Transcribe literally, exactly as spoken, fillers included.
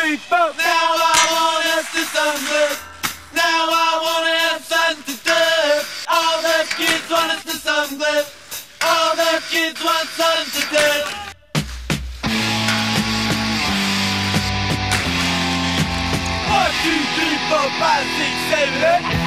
three, four. Now I wanna see some good. Now I wanna have something to do. All the kids wanna see some good. All the kids want something to do. One, two, three, four, five, six, seven, eight.